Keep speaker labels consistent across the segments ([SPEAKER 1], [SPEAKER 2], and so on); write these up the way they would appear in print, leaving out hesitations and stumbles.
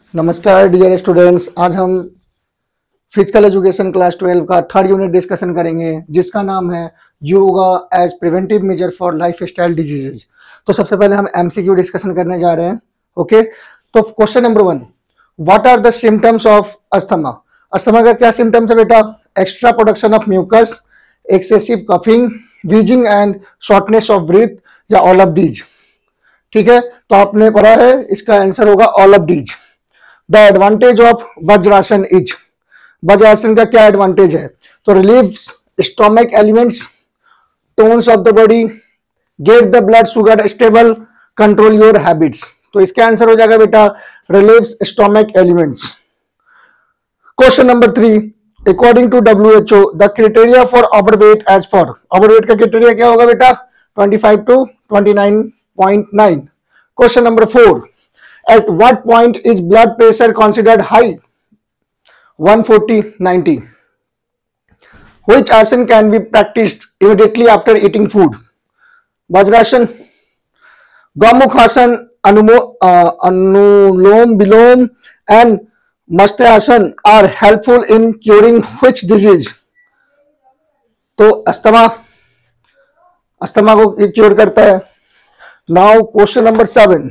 [SPEAKER 1] नमस्कार dear students, आज हम फिजिकल एजुकेशन क्लास 12 का थर्ड यूनिट डिस्कशन करेंगे जिसका नाम है yoga as preventive measure for lifestyle diseases. तो सबसे पहले हम एमसीक्यू डिस्कशन करने जा रहे हैं। ओके, तो question number 1, what are the symptoms of asthma. Asthma का क्या सिम्टम्स है बेटा? Extra production of mucus, excessive coughing, wheezing and shortness of breath, या ऑल ऑफ दीज। ठीक है, तो आपने पढ़ा है, इसका आंसर होगा all of these. The advantage of Vajrasana is, Vajrasana का क्या एडवांटेज है? तो relieves stomach ailments, tones of the body, get the blood sugar stable, control your habits. तो इसका आंसर हो जाएगा बेटा relieves stomach ailments. Question number 3, according to WHO the criteria for overweight as for. Overweight का criteria क्या होगा बेटा? 25 to 29.9। Question number 4, at what point is blood pressure considered high? 140/90. Which asan can be practiced immediately after eating food? Vajrasan, Gomukhasana, Anulom Vilom and Matsyasan are helpful in curing which disease? तो asthma को cure करता है। Now question number 7,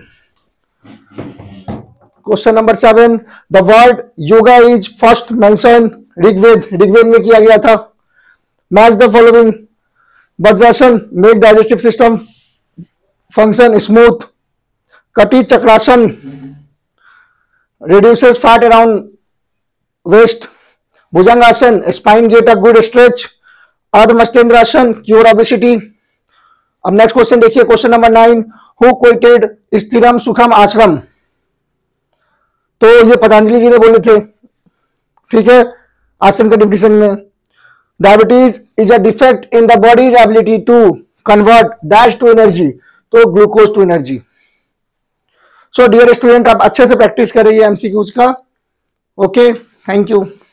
[SPEAKER 1] question number 7, the word yoga is first mention Rigveda में किया गया था। Match the following, Vajrasana make digestive system function smooth, Kati Chakrasana reduces fat around waist, Bhujangasana spine get a good stretch, Ardhamatsyendrasana cure obesity. अब next question देखिए, question number 9, who quoted स्थिरम सुखम आश्रम। तो ये पतंजलि जी ने बोले थे। ठीक है, आश्रम के डिफिनेशन में, diabetes is a defect in the body's ability to convert dash to energy, तो glucose to energy. So dear student, आप अच्छे से प्रैक्टिस कर रही है एमसीक्यूज का। Okay, thank you.